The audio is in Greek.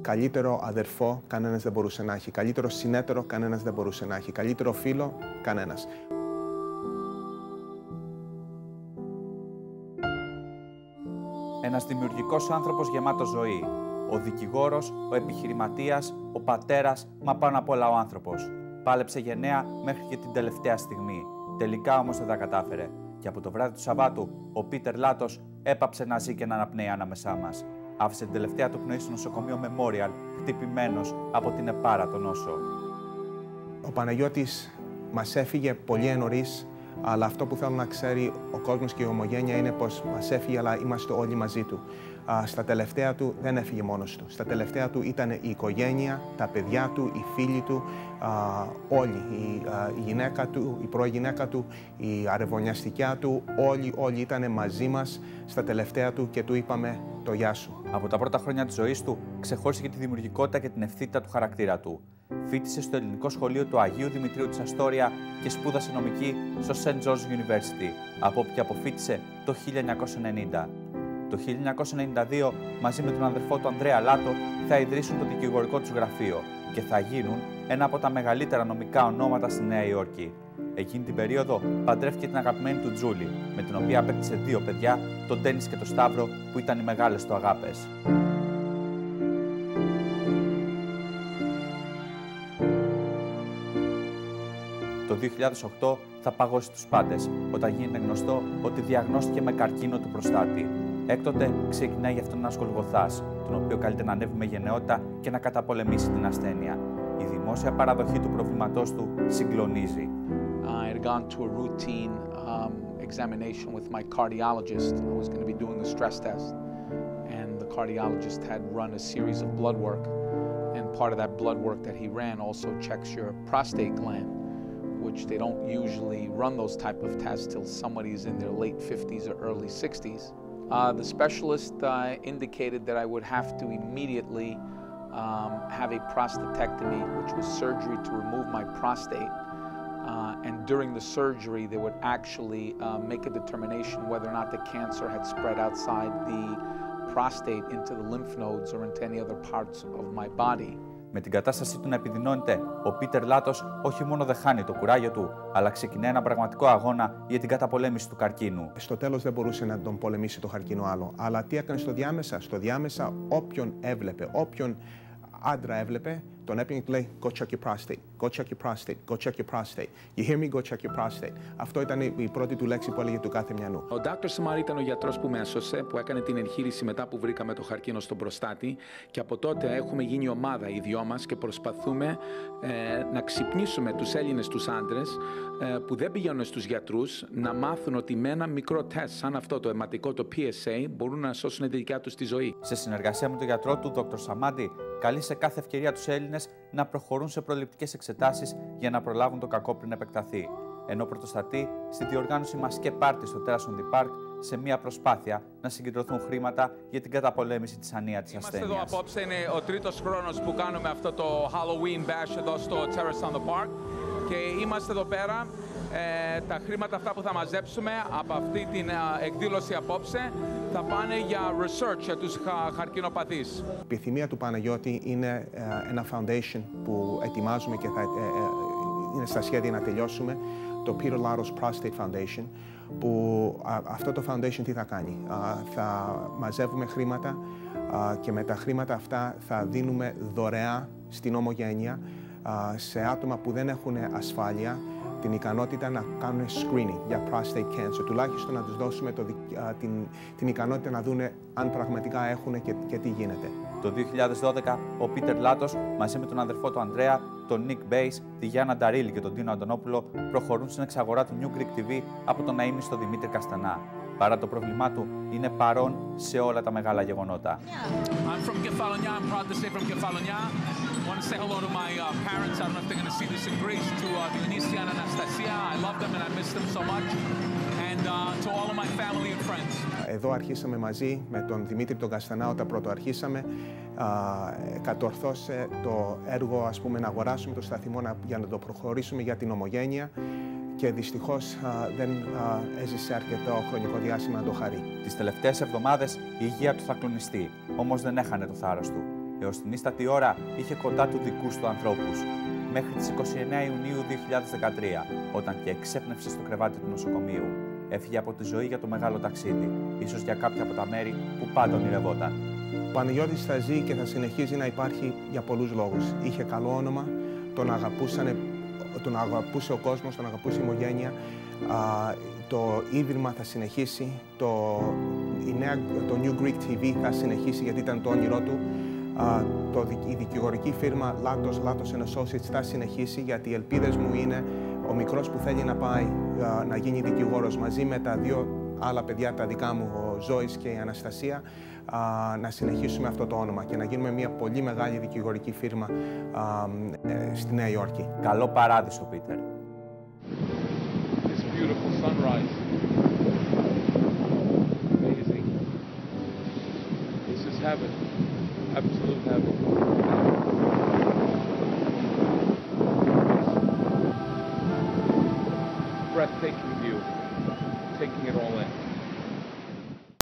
Καλύτερο αδερφό κανένας δεν μπορούσε να έχει. Καλύτερο συνέτερο κανένας δεν μπορούσε να έχει. Καλύτερο φίλο κανένας. Ένας δημιουργικός άνθρωπος γεμάτος ζωή. Ο δικηγόρος, ο επιχειρηματίας, ο πατέρας, μα πάνω απ' όλα ο άνθρωπος. Πάλεψε γενναία μέχρι και την τελευταία στιγμή. Τελικά όμως δεν τα κατάφερε. Και από το βράδυ του Σαββάτου, ο Πίτερ Λάτος έπαψε να ζει και να αναπνέει ανάμεσά μας. Άφησε την τελευταία του πνοή στο νοσοκομείο Memorial, χτυπημένος από την επάρατο νόσο. Ο Παναγιώτης μας έφυγε πολύ νωρίς, αλλά αυτό που θέλω να ξέρει ο κόσμος και η ομογένεια είναι πως μας έφυγε, αλλά είμαστε όλοι μαζί του. Στα τελευταία του δεν έφυγε μόνος του. Στα τελευταία του ήταν η οικογένεια, τα παιδιά του, οι φίλοι του, όλοι. Η γυναίκα του, η πρώην γυναίκα του, η αρεβωνιαστικιά του, όλοι ήταν μαζί μας στα τελευταία του και του είπαμε το γεια σου. Από τα πρώτα χρόνια της ζωής του ξεχώρισε και τη δημιουργικότητα και την ευθύτητα του χαρακτήρα του. Φοιτήσε στο ελληνικό σχολείο του Αγίου Δημητρίου της Αστόρια και σπούδασε νομική στο St. George's University, από όπου και αποφοίτησε το 1990. Το 1992, μαζί με τον αδερφό του Ανδρέα Λάτο, θα ιδρύσουν το δικηγορικό τους γραφείο και θα γίνουν ένα από τα μεγαλύτερα νομικά ονόματα στη Νέα Υόρκη. Εκείνη την περίοδο παντρεύτηκε την αγαπημένη του Τζούλη, με την οποία απέκτησε 2 παιδιά, τον Ντένις και τον Σταύρο, που ήταν οι μεγάλες του αγάπες. Το 2008 θα παγώσει τους πάντες, όταν γίνεται γνωστό ότι διαγνώστηκε με καρκίνο του προστάτη. Έκτοτε ξεκινάει γι' αυτόν ένας Γολγοθάς, τον οποίο καλείται να ανέβει με γενναιότητα και να καταπολεμήσει την ασθένεια. Η δημόσια παραδοχή του προβλήματός του συγκλονίζει. I had gone to a routine examination with my cardiologist. I was going to be doing a stress test, and the cardiologist had run a series of blood work, and part of that blood work that he ran also checks your prostate gland, which they don't usually run those type of tests till somebody's in their late 50s or early 60s. The specialist indicated that I would have to immediately have a prostatectomy, which was surgery to remove my prostate. And during the surgery, they would actually make a determination whether or not the cancer had spread outside the prostate into the lymph nodes or into any other parts of my body. Με την κατάστασή του να επιδεινώνεται, ο Πίτερ Λάτος όχι μόνο δεν χάνει το κουράγιο του, αλλά ξεκινάει ένα πραγματικό αγώνα για την καταπολέμηση του καρκίνου. Στο τέλος δεν μπορούσε να τον πολεμήσει το καρκίνο άλλο. Αλλά τι έκανε στο διάμεσα? Στο διάμεσα όποιον έβλεπε, όποιον άντρα έβλεπε, τον έπαιρνε και λέει go check your prostate, go check your prostate, go check your prostate. You hear me, go check your prostate. Αυτό ήταν η πρώτη του λέξη που έλεγε του κάθε μιανού. Ο Dr. Samar ήταν ο γιατρός που με έσωσε, που έκανε την εγχείρηση μετά που βρήκαμε το καρκίνο στον προστάτη, και από τότε έχουμε γίνει ομάδα οι δυο μας και προσπαθούμε να ξυπνήσουμε τους Έλληνες τους άντρες που δεν πηγαίνουν στους γιατρούς, να μάθουν ότι με ένα μικρό τεστ σαν αυτό το αιματικό, το PSA, μπορούν να σώσουν τη δικιά τους τη ζωή. Σε συνεργασία με τον γιατρό του, Dr. Σαμάντη, καλεί σε κάθε ευκαιρία τους Έλληνες να προχωρούν σε προληπτικές εξετάσεις για να προλάβουν το κακό πριν επεκταθεί. Ενώ πρωτοστατεί στη διοργάνωση μασκέ πάρτι στο Terrace on the Park σε μια προσπάθεια να συγκεντρωθούν χρήματα για την καταπολέμηση της ανίατης ασθένειας. Είμαστε εδώ απόψε, είναι ο τρίτος χρόνος που κάνουμε αυτό το Halloween Bash εδώ στο Terrace on the Park και είμαστε εδώ πέρα. Τα χρήματα αυτά που θα μαζέψουμε από αυτή την εκδήλωση απόψε θα πάνε για research για τους χαρκινοπαθείς. Η επιθυμία του Παναγιώτη είναι ένα foundation που ετοιμάζουμε και θα είναι στα σχέδια να τελειώσουμε, το Peter Latos Prostate Foundation, που αυτό το foundation τι θα κάνει? Θα μαζεύουμε χρήματα και με τα χρήματα αυτά θα δίνουμε δωρεά στην ομογένεια σε άτομα που δεν έχουν ασφάλεια την ικανότητα να κάνουν screening για prostate cancer, τουλάχιστον να τους δώσουμε την ικανότητα να δούνε αν πραγματικά έχουν και τι γίνεται. Το 2012, ο Πίτερ Λάτος, μαζί με τον αδερφό του Ανδρέα, τον Νικ Μπέις, τη Γιάννα Νταρίλη και τον Τίνο Αντωνόπουλο, προχωρούν στην εξαγορά του New Greek TV από τον αείμνηστο Δημήτρη Καστανά. Παρά το πρόβλημά του, είναι παρόν σε όλα τα μεγάλα γεγονότα. I'm from Kefalonia. I'm proud to say from Kefalonia. I want to say hello to my parents. I don't know if they're going to see this in Greece. To Dionysia and Anastasia. I love them and I miss them so much. And to all of my family and friends. Εδώ αρχίσαμε μαζί με τον Δημήτρη τον Καστανά, όταν πρώτο αρχίσαμε. Κατορθώσε το έργο, ας πούμε, να αγοράσουμε το σταθμό για να το προχωρήσουμε για την ομογένεια. Και δυστυχώς δεν έζησε αρκετό χρονικό διάστημα να το χαρεί. Τις τελευταίες εβδομάδες η υγεία του θα κλονιστεί, όμως δεν έχανε το θάρρος του. Έως την ίστατη ώρα είχε κοντά του δικούς του ανθρώπους. Μέχρι τις 29 Ιουνίου 2013, όταν και εξέπνευσε στο κρεβάτι του νοσοκομείου. Έφυγε από τη ζωή για το μεγάλο ταξίδι, ίσως για κάποια από τα μέρη που πάντα ονειρευόταν. Ο Παναγιώτης θα ζει και θα συνεχίζει να υπάρχει για πολλούς λόγους. Είχε καλό όνομα, τον αγαπούσε ο κόσμος, τον αγαπούσε η οικογένεια. Το Ίδρυμα θα συνεχίσει, το New Greek TV θα συνεχίσει γιατί ήταν το όνειρό του. Η δικηγορική φίρμα Latos & Associates θα συνεχίσει γιατί οι ελπίδες μου είναι ο μικρός που θέλει να πάει να γίνει δικηγόρος μαζί με τα δύο άλλα παιδιά, τα δικά μου, ο Ζώης και η Αναστασία, να συνεχίσουμε αυτό το όνομα και να γίνουμε μια πολύ μεγάλη δικηγορική φίρμα στη Νέα Υόρκη. Καλό παράδεισο, Πίτερ. This beautiful sunrise. Amazing. This is heaven. Absolute heaven. Breathtaking view. Taking it all in.